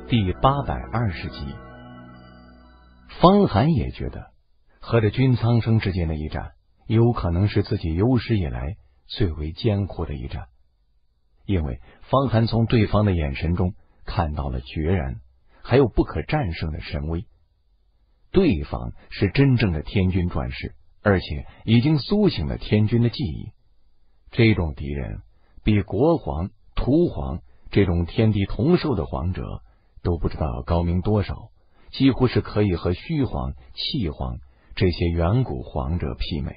第820集。方寒也觉得和这君苍生之间的一战有可能是自己有史以来最为艰苦的一战，因为方寒从对方的眼神中看到了决然还有不可战胜的神威。对方是真正的天军转世，而且已经苏醒了天军的记忆。这种敌人比国皇、土皇这种天地同寿的皇者都不知道高明多少，几乎是可以和虚皇、气皇这些远古皇者媲美。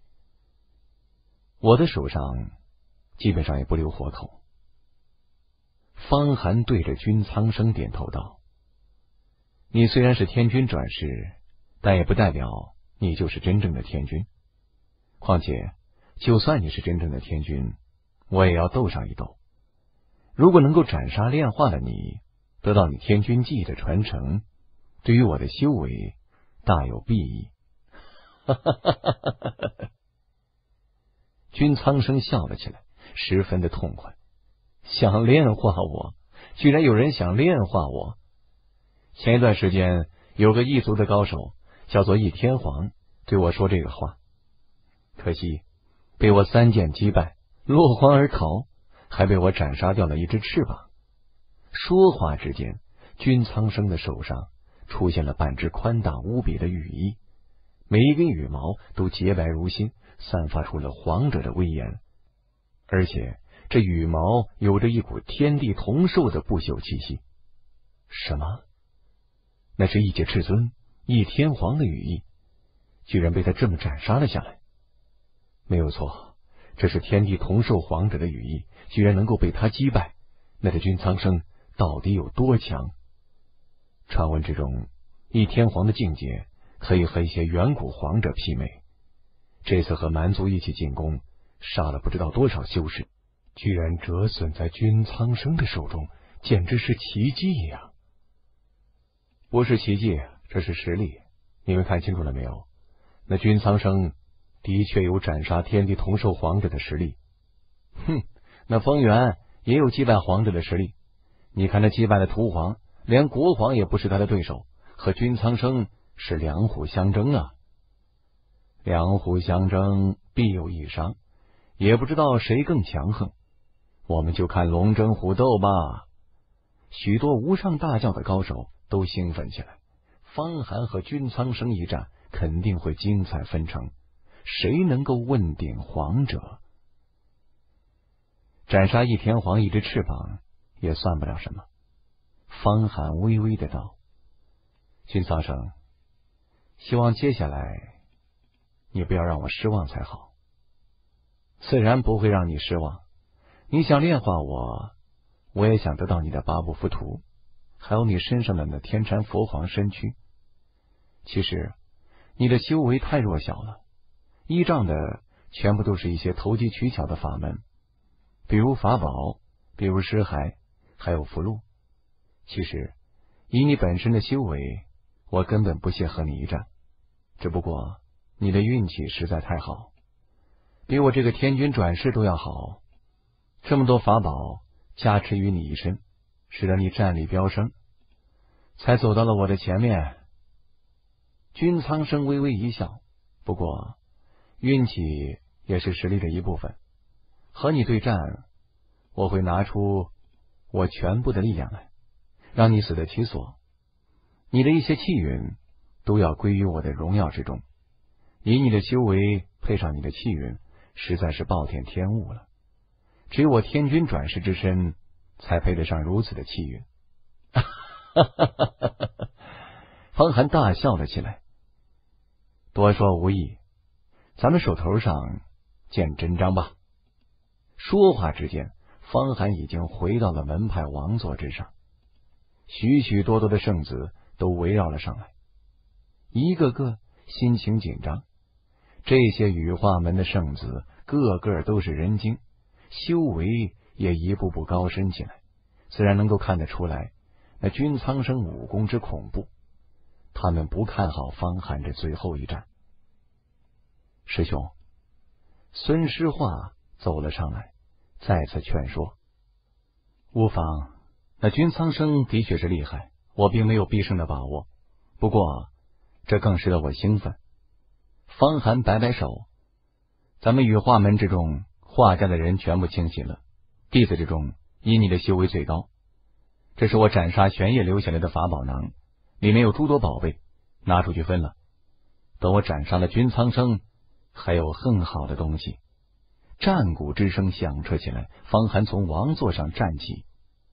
我的手上基本上也不留活口。方寒对着君苍生点头道：你虽然是天军转世，但也不代表你就是真正的天军。况且就算你是真正的天军，我也要斗上一斗。如果能够斩杀炼化了你，得到你天军技艺的传承，对于我的修为大有裨益。君苍生笑了起来，十分的痛快。想炼化我？居然有人想炼化我！前一段时间有个异族的高手叫做翼天皇对我说这个话，可惜被我3剑击败，落荒而逃，还被我斩杀掉了一只翅膀。说话之间，君苍生的手上出现了半只宽大无比的羽翼，每一根羽毛都洁白如新，散发出了皇者的威严，而且这羽毛有着一股天地同寿的不朽气息。什么？那是异界至尊翼天皇的羽翼，居然被他这么斩杀了下来。没有错，这是天地同寿皇者的羽翼，居然能够被他击败，那这君苍生到底有多强？传闻之中，翼天皇的境界可以和一些远古皇者媲美。这次和蛮族一起进攻，杀了不知道多少修士，居然折损在君苍生的手中，简直是奇迹呀！不是奇迹，这是实力。你们看清楚了没有？那君苍生的确有斩杀天地同寿皇者的实力。那风元也有击败皇者的实力。你看他击败了土皇，连国皇也不是他的对手，和君苍生是两虎相争啊！两虎相争，必有一伤，也不知道谁更强横。我们就看龙争虎斗吧。许多无上大教的高手都兴奋起来，方寒和君苍生一战肯定会精彩纷呈，谁能够问鼎皇者？斩杀翼天皇一只翅膀也算不了什么。方寒微微的道：君苍生，希望接下来你不要让我失望才好。自然不会让你失望。你想炼化我，我也想得到你的八部浮屠，还有你身上的那天禅佛皇身躯。其实你的修为太弱小了，依仗的全部都是一些投机取巧的法门，比如法宝，比如尸骸，还有符箓。其实以你本身的修为，我根本不屑和你一战。只不过你的运气实在太好，比我这个天军转世都要好。这么多法宝加持于你一身，使得你战力飙升，才走到了我的前面。君苍生微微一笑，不过运气也是实力的一部分。和你对战，我会拿出我全部的力量来，让你死得其所。你的一些气运都要归于我的荣耀之中。以你的修为配上你的气运，实在是暴殄天物了。只有我天军转世之身才配得上如此的气运。方寒大笑了起来。多说无益，咱们手头上见真章吧。说话之间，方寒已经回到了门派王座之上，许许多多的圣子都围绕了上来，一个个心情紧张。这些羽化门的圣子个个都是人精，修为也一步步高深起来，自然能够看得出来那君苍生武功之恐怖。他们不看好方寒这最后一战。师兄，孙师化走了上来，再次劝说：无妨， 那君苍生的确是厉害，我并没有必胜的把握，不过这更使得我兴奋。方寒摆摆手，咱们羽化门之中画家的人全部清醒了，弟子之中以你的修为最高。这是我斩杀玄烨留下来的法宝囊，里面有诸多宝贝，拿出去分了。等我斩杀了君苍生，还有更好的东西。战鼓之声响彻起来，方寒从王座上站起。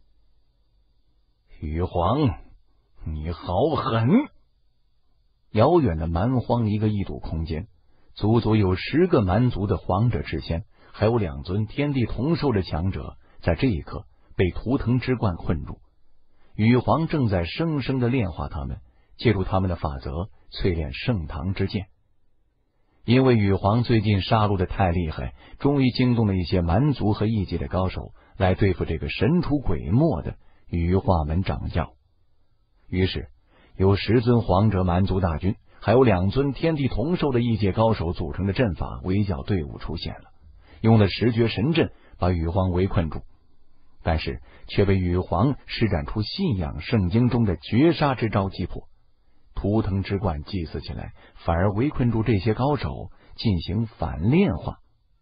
羽皇，你好狠！遥远的蛮荒一个异度空间，足足有10个蛮族的皇者之仙，还有2尊天地同寿的强者，在这一刻被图腾之冠困住。羽皇正在生生的炼化他们，借助他们的法则淬炼圣堂之剑。因为羽皇最近杀戮的太厉害，终于惊动了一些蛮族和异界的高手，来对付这个神出鬼没的羽化门掌教。于是有10尊皇者蛮族大军，还有2尊天地同寿的异界高手组成的阵法围剿队伍出现了，用了10绝神阵把羽皇围困住，但是却被羽皇施展出信仰圣经中的绝杀之招击破。图腾之冠祭祀起来，反而围困住这些高手，进行反炼化。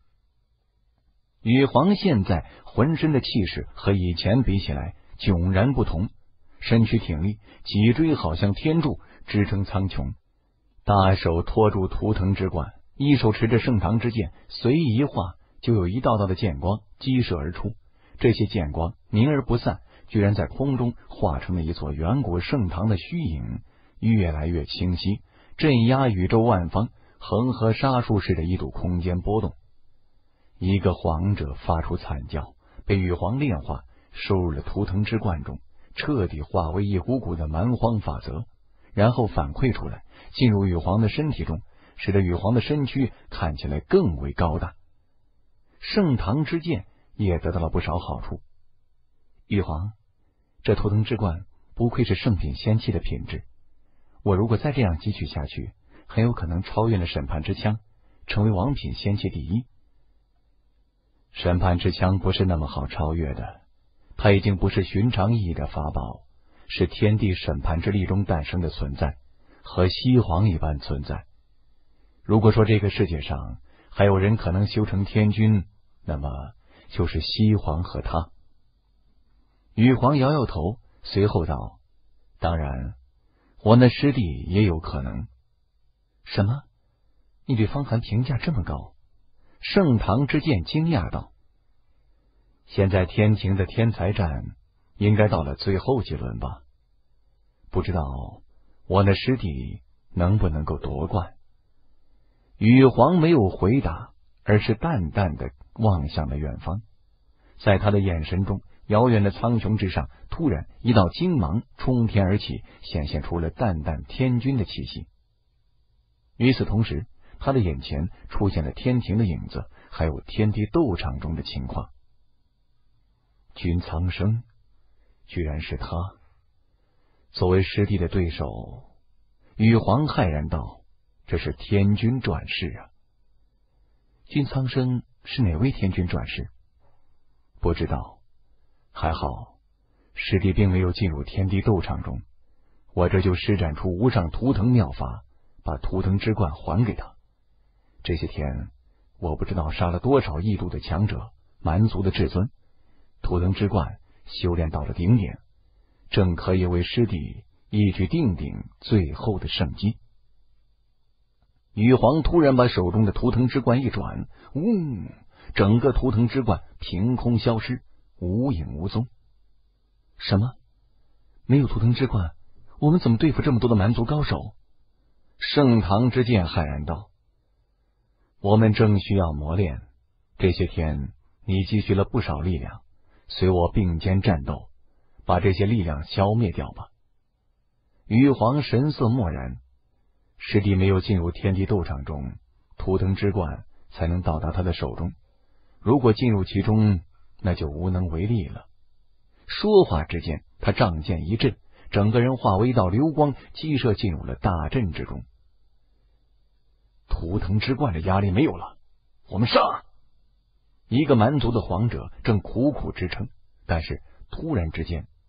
羽皇现在浑身的气势和以前比起来迥然不同，身躯挺立，脊椎好像天柱支撑苍穹，大手托住图腾之冠，一手持着圣堂之剑，随意一画，就有一道道的剑光激射而出。这些剑光凝而不散，居然在空中化成了一座远古圣堂的虚影，越来越清晰，镇压宇宙万方，恒河沙数似的一堵空间波动。一个皇者发出惨叫，被羽皇炼化，收入了图腾之冠中，彻底化为一股股的蛮荒法则，然后反馈出来，进入羽皇的身体中，使得羽皇的身躯看起来更为高大。圣堂之剑也得到了不少好处。羽皇，这图腾之冠不愧是圣品仙器的品质，我如果再这样汲取下去，很有可能超越了审判之枪，成为王品仙器第一。审判之枪不是那么好超越的，它已经不是寻常意义的法宝，是天地审判之力中诞生的存在，和西皇一般存在。如果说这个世界上还有人可能修成天君，那么就是西皇和他。羽皇摇摇头，随后道：当然，我那师弟也有可能。什么？你对方寒评价这么高？圣堂之剑惊讶道：现在天庭的天才战应该到了最后几轮吧？不知道我那师弟能不能够夺冠？羽皇没有回答，而是淡淡的望向了远方。在他的眼神中，遥远的苍穹之上，突然一道金芒冲天而起，显现出了淡淡天君的气息。与此同时，他的眼前出现了天庭的影子，还有天地斗场中的情况。君苍生，居然是他！作为师弟的对手，羽皇骇然道：这是天君转世啊！君苍生是哪位天君转世？不知道，还好师弟并没有进入天地斗场中，我这就施展出无上图腾妙法，把图腾之冠还给他。这些天我不知道杀了多少异度的强者，蛮族的至尊，图腾之冠修炼到了顶点，正可以为师弟一举定鼎最后的圣机。羽皇突然把手中的图腾之冠一转，整个图腾之冠凭空消失，无影无踪。什么？没有图腾之冠，我们怎么对付这么多的蛮族高手？圣堂之剑骇然道：我们正需要磨练，这些天你积蓄了不少力量，随我并肩战斗，把这些力量消灭掉吧。羽皇神色漠然，师弟没有进入天地斗场中，图腾之冠才能到达他的手中，如果进入其中，那就无能为力了。说话之间，他仗剑一震，整个人化为一道流光，激射进入了大阵之中。图腾之冠的压力没有了，我们上！一个蛮族的皇者正苦苦支撑，但是突然之间，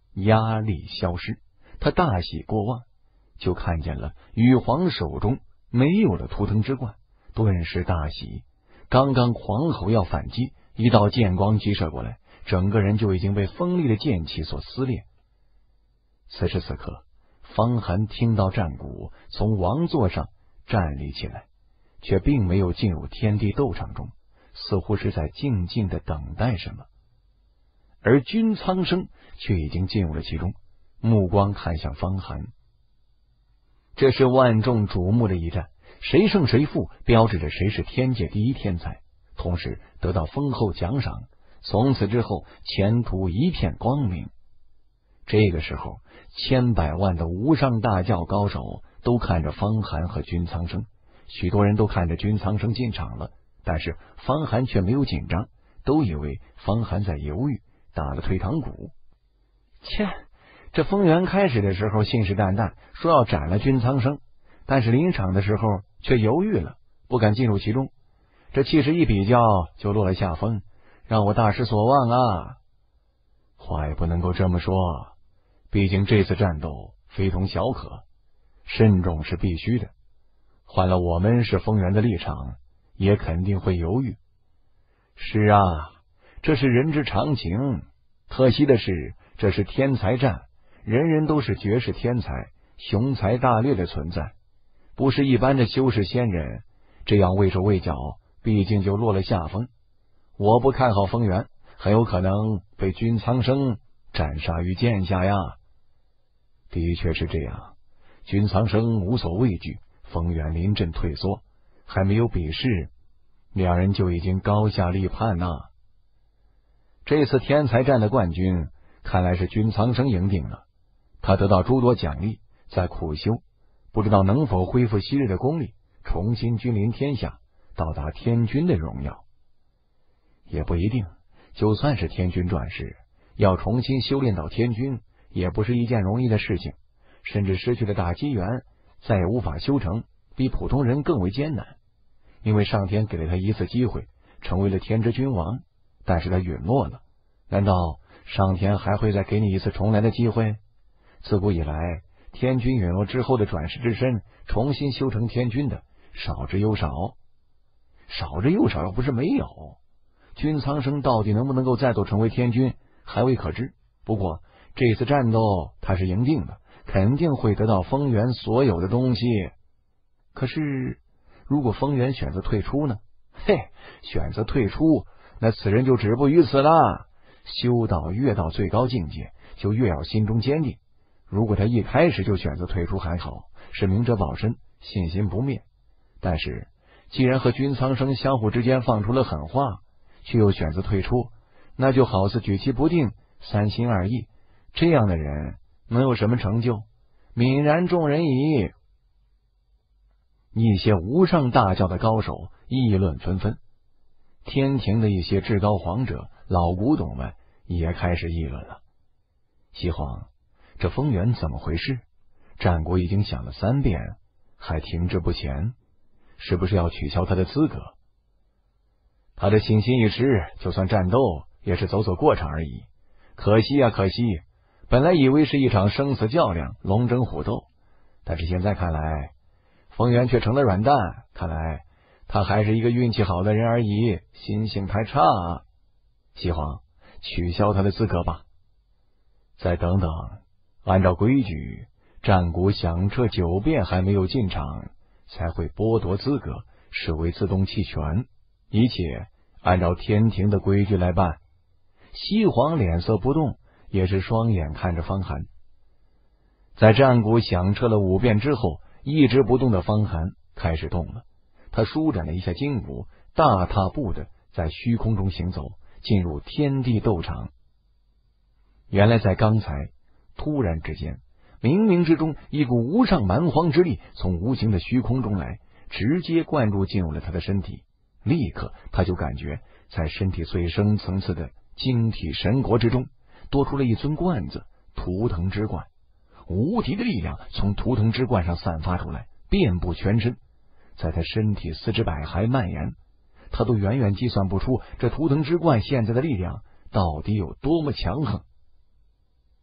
压力消失，他大喜过望，就看见了羽皇手中没有了图腾之冠，顿时大喜。刚刚狂吼要反击，一道剑光击射过来，整个人就已经被锋利的剑气所撕裂。此时此刻，方寒听到战鼓从王座上站立起来，却并没有进入天地斗场中，似乎是在静静的等待什么。而君苍生却已经进入了其中，目光看向方寒。这是万众瞩目的一战，谁胜谁负，标志着谁是天界第一天才，同时得到丰厚奖赏，从此之后前途一片光明。这个时候，千百万的无上大教高手都看着方寒和君苍生，许多人都看着君苍生进场了，但是方寒却没有紧张，都以为方寒在犹豫，打了退堂鼓。切，这风源开始的时候信誓旦旦说要斩了君苍生，但是临场的时候却犹豫了，不敢进入其中，这气势一比较就落了下风，让我大失所望啊！话也不能够这么说，毕竟这次战斗非同小可，慎重是必须的。换了我们是风源的立场，也肯定会犹豫。是啊，这是人之常情。可惜的是，这是天才战，人人都是绝世天才，雄才大略的存在，不是一般的修士仙人，这样畏手畏脚，毕竟就落了下风。我不看好风源，很有可能被君苍生斩杀于剑下呀。的确是这样，君苍生无所畏惧，风源临阵退缩，还没有比试，两人就已经高下立判呐。这次天才战的冠军看来是君苍生赢定了，他得到诸多奖励，在苦修，不知道能否恢复昔日的功力，重新君临天下，到达天君的荣耀。也不一定，就算是天君转世，要重新修炼到天君也不是一件容易的事情，甚至失去了大机缘，再也无法修成，比普通人更为艰难。因为上天给了他一次机会，成为了天之君王，但是他陨落了。难道上天还会再给你一次重来的机会？自古以来，天君陨落之后的转世之身，重新修成天君的少之又少。少之又少，又不是没有。君苍生到底能不能够再度成为天君，还未可知。不过这次战斗他是赢定的，肯定会得到风源所有的东西。可是如果风源选择退出呢？选择退出，那此人就止步于此了。修道越到最高境界，就越要心中坚定。如果他一开始就选择退出还好，是明哲保身，信心不灭。但是既然和君苍生相互之间放出了狠话，却又选择退出，那就好似举棋不定，三心二意，这样的人能有什么成就？泯然众人矣。一些无上大教的高手议论纷纷，天庭的一些至高皇者、老古董们也开始议论了。西皇，这风源怎么回事？战国已经想了3遍，还停滞不前，是不是要取消他的资格？他的信心一失，就算战斗也是走走过场而已。可惜啊，可惜！本来以为是一场生死较量，龙争虎斗，但是现在看来，风源却成了软蛋。看来他还是一个运气好的人而已，心性太差啊！西皇，取消他的资格吧。再等等，按照规矩，战鼓响彻9遍还没有进场，才会剥夺资格，视为自动弃权。一切按照天庭的规矩来办。西皇脸色不动，也是双眼看着方寒。在战鼓响彻了5遍之后，一直不动的方寒开始动了。他舒展了一下筋骨，大踏步的在虚空中行走，进入天地斗场。原来在刚才，突然之间，冥冥之中，一股无上蛮荒之力从无形的虚空中来，直接灌入进入了他的身体。立刻他就感觉在身体最深层次的晶体神国之中，多出了一尊冠子，图腾之冠。无敌的力量从图腾之冠上散发出来，遍布全身，在他身体四肢百骸蔓延。他都远远计算不出这图腾之冠现在的力量到底有多么强横。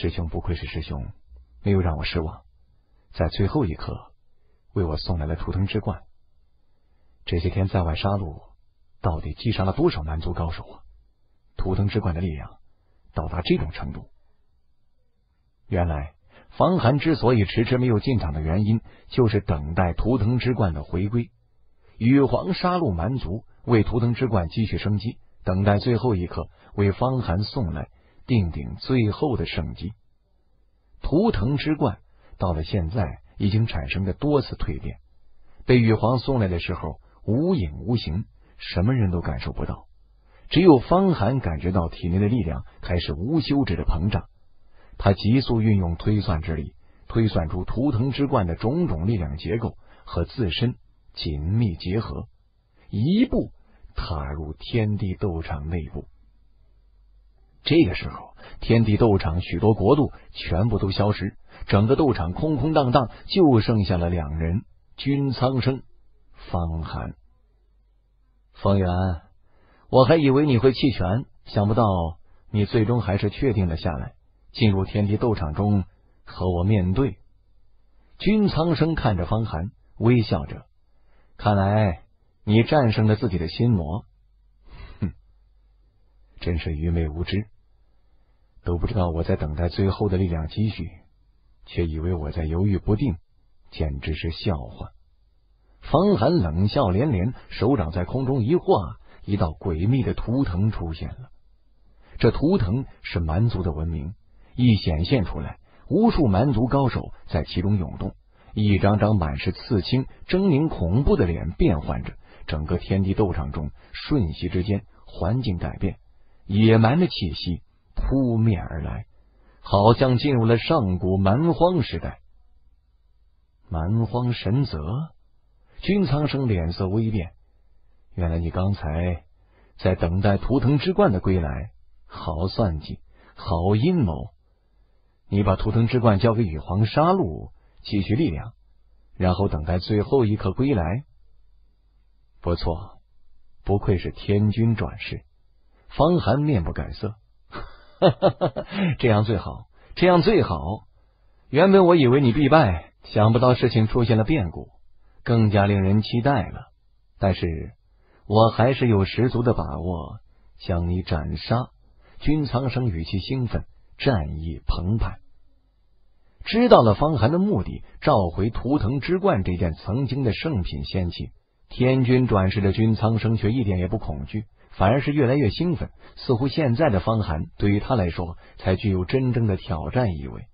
师兄不愧是师兄，没有让我失望，在最后一刻为我送来了图腾之冠。这些天在外杀戮，到底击杀了多少蛮族高手啊？图腾之冠的力量到达这种程度。原来方寒之所以迟迟没有进场的原因，就是等待图腾之冠的回归。羽皇杀戮蛮族，为图腾之冠积蓄生机，等待最后一刻为方寒送来定鼎最后的圣机。图腾之冠到了现在已经产生了多次蜕变，被羽皇送来的时候无影无形，什么人都感受不到，只有方寒感觉到体内的力量开始无休止的膨胀。他急速运用推算之力，推算出图腾之冠的种种力量结构和自身紧密结合，一步踏入天地斗场内部。这个时候，天地斗场许多国度全部都消失，整个斗场空空荡荡，就剩下了两人，君苍生、方寒。风远，我还以为你会弃权，想不到你最终还是确定了下来，进入天地斗场中和我面对。君苍生看着方寒，微笑着，看来你战胜了自己的心魔。哼，真是愚昧无知，都不知道我在等待最后的力量积蓄，却以为我在犹豫不定，简直是笑话。方寒冷笑连连，手掌在空中一画，一道诡秘的图腾出现了。这图腾是蛮族的文明，一显现出来，无数蛮族高手在其中涌动，一张张满是刺青、狰狞恐怖的脸变换着，整个天地斗场中瞬息之间环境改变，野蛮的气息扑面而来，好像进入了上古蛮荒时代。蛮荒神泽，君苍生脸色微变，原来你刚才在等待图腾之冠的归来，好算计，好阴谋。你把图腾之冠交给羽皇杀戮，积蓄力量，然后等待最后一刻归来。不错，不愧是天君转世。方寒面不改色，这样最好，这样最好。原本我以为你必败，想不到事情出现了变故，更加令人期待了。但是我还是有十足的把握将你斩杀。君苍生语气兴奋，战意澎湃。知道了方寒的目的，召回图腾之冠这件曾经的圣品仙器，天君转世的君苍生却一点也不恐惧，反而是越来越兴奋，似乎现在的方寒对于他来说才具有真正的挑战意味。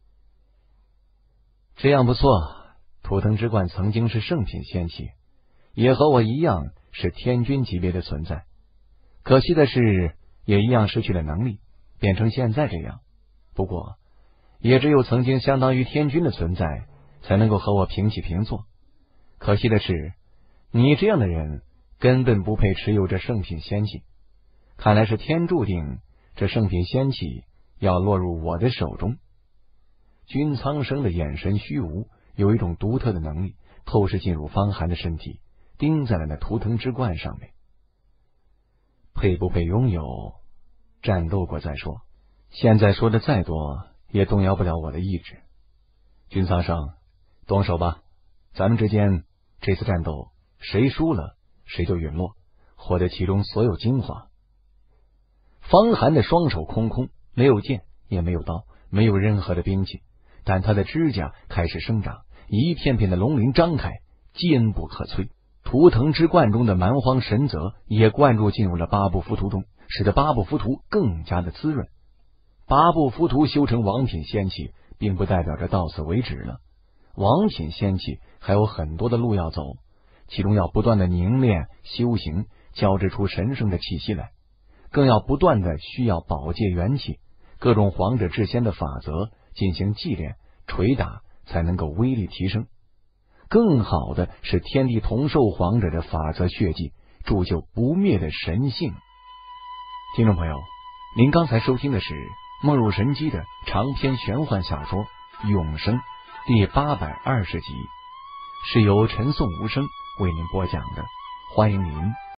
这样不错，图腾之冠曾经是圣品仙器，也和我一样是天君级别的存在，可惜的是也一样失去了能力，变成现在这样。不过也只有曾经相当于天君的存在才能够和我平起平坐。可惜的是，你这样的人根本不配持有这圣品仙器，看来是天注定这圣品仙器要落入我的手中。君苍生的眼神虚无，有一种独特的能力透视进入方寒的身体，钉在了那图腾之冠上面。配不配拥有，战斗过再说，现在说的再多也动摇不了我的意志。君苍生，动手吧，咱们之间这次战斗谁输了谁就陨落，获得其中所有精华。方寒的双手空空，没有剑也没有刀，没有任何的兵器，但他的指甲开始生长，一片片的龙鳞张开，坚不可摧。图腾之冠中的蛮荒神泽也灌注进入了八部浮屠中，使得八部浮屠更加的滋润。八部浮屠修成王品仙器，并不代表着到此为止了。王品仙器还有很多的路要走，其中要不断的凝练修行，交织出神圣的气息来，更要不断的需要宝戒元气，各种皇者至仙的法则进行祭炼捶打，才能够威力提升。更好的是天地同寿皇者的法则血迹，铸就不灭的神性。听众朋友，您刚才收听的是梦入神机的长篇玄幻小说《永生》第820集，是由陈颂无声为您播讲的，欢迎您